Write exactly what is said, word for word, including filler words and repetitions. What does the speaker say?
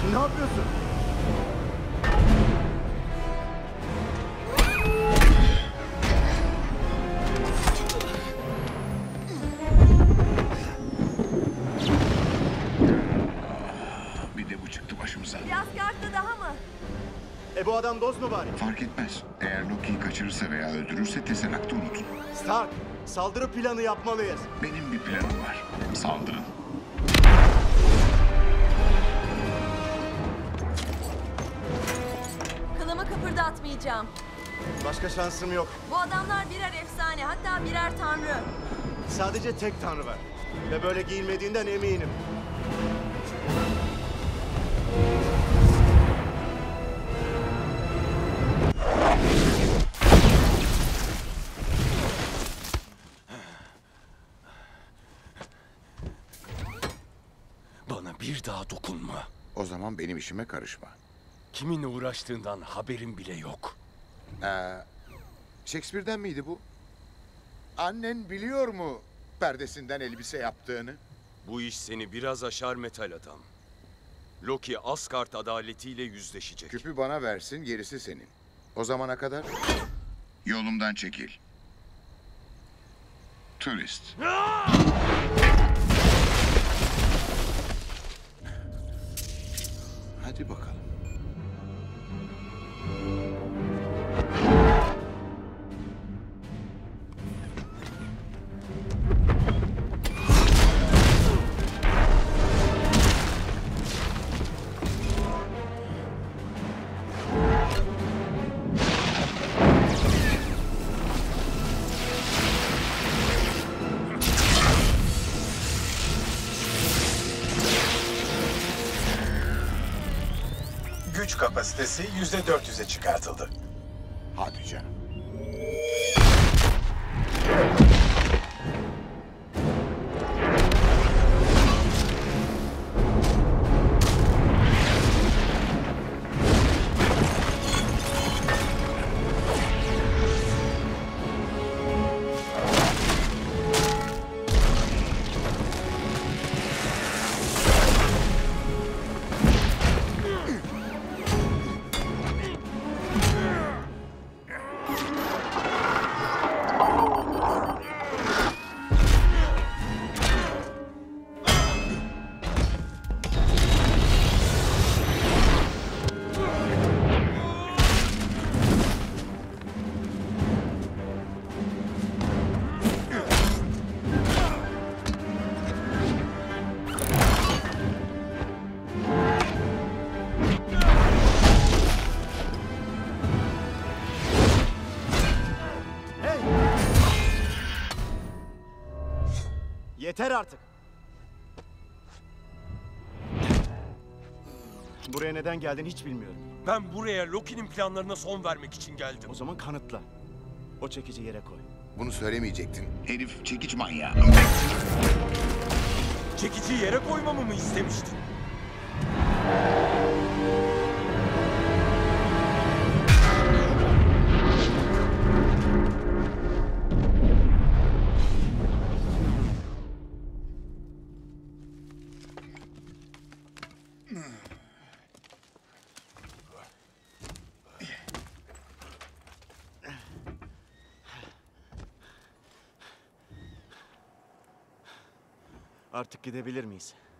Ne yapıyorsun? Bir de bu çıktı başımıza. Bir askerli daha mı? E bu adam dost mu bari? Fark etmez. Eğer Loki'yi kaçırırsa veya öldürürse Tesseract'ı unutun. Stark, saldırı planı yapmalıyız. Benim bir planım var. Saldırın. Kılımı kıpırdatmayacağım. Başka şansım yok. Bu adamlar birer efsane, hatta birer tanrı. Sadece tek tanrı var. Ve böyle giyinmediğinden eminim. Bana bir daha dokunma. O zaman benim işime karışma. Kiminle uğraştığından haberim bile yok. Ee, Shakespeare'den miydi bu? Annen biliyor mu perdesinden elbise yaptığını? Bu iş seni biraz aşar metal adam. Loki Asgard adaletiyle yüzleşecek. Küpü bana versin, gerisi senin. O zamana kadar... Yolumdan çekil. Turist. Hadi bakalım. Güç kapasitesi yüzde dört yüze çıkartıldı. Hadi canım. Yeter artık. Buraya neden geldin hiç bilmiyorum. Ben buraya Loki'nin planlarına son vermek için geldim. O zaman kanıtla. O çekici yere koy. Bunu söylemeyecektin. Herif çekiç manyağı. Çekici yere koymamı mı istemiştin? Artık gidebilir miyiz?